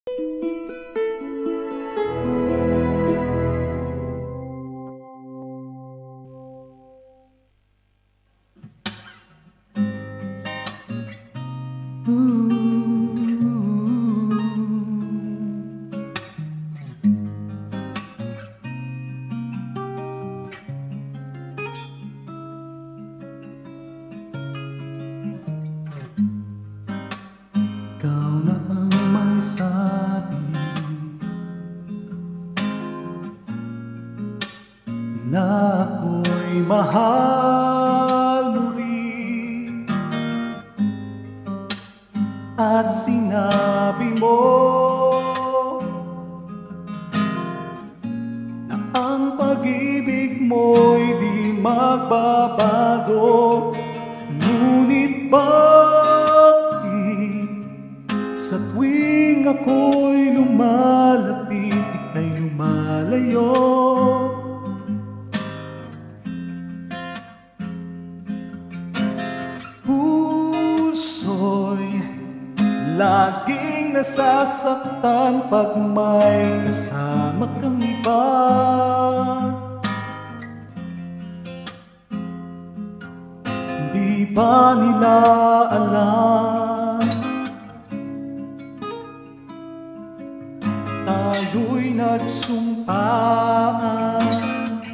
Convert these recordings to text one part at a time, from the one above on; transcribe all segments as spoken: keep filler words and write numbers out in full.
Ikaw na ang magsabi na ako'y mahal mo rin, at sinabi mo na ang pag-ibig mo'y di magbabago. Ngunit bakit sa tuwing ako'y lumalapit, ika'y lumalayo? Puso'y laging nasasaktan pag may kasama kang iba. Di ba nila alam tayo'y nagsumpaan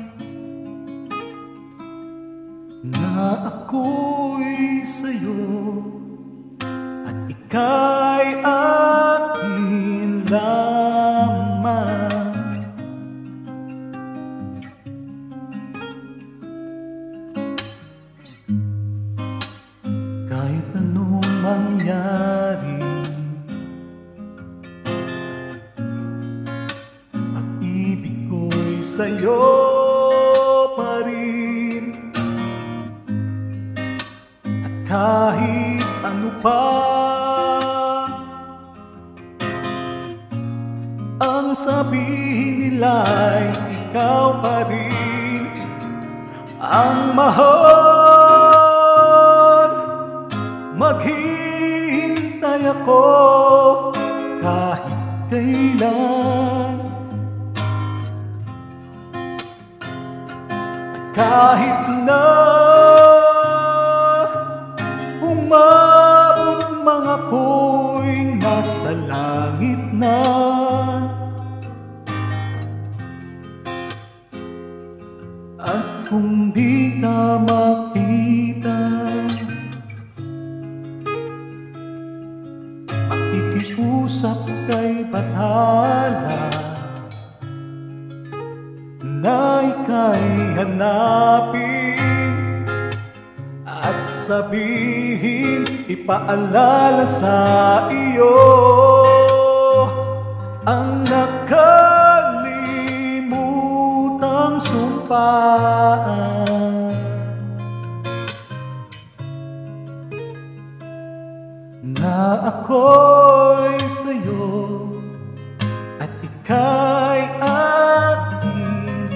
na ako'y sa'yo at ika'y akin lamang? Kahit anong mangyari, pag-ibig ko'y sa'yo pa rin. At kahit ano pa ang sabihin nila'y ikaw pa rin ang mahal. Maghihintay ako kahit kailan, kahit na umabot mga ako'y nasa langit na. At kung di ka makita, makikiusap kay Padilla na ika'y hanapin at sabihin, ipaalala sa iyo ang nakalimutang sumpaan na ako'y sa'yo at ika'y akin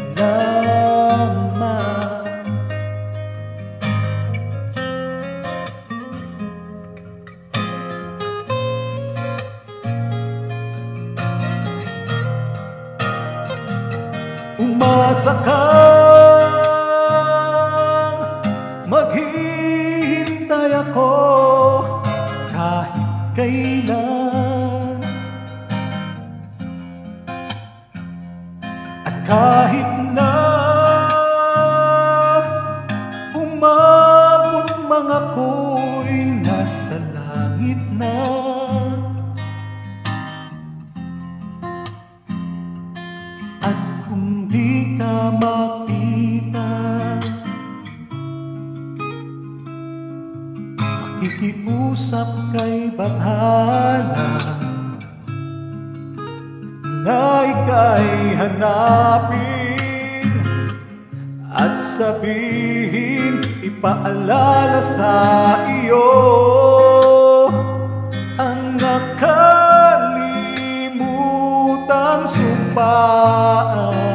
lamang. Umasa kang maghihintay ako kahit kailan, at kahit na umabot mga ako'y nasa langit na. At kung di ka makita, makikiusap kay Padilla na ika'y hanapin at sabihin, ipaalala sa iyo ang nakalimutang sumpaan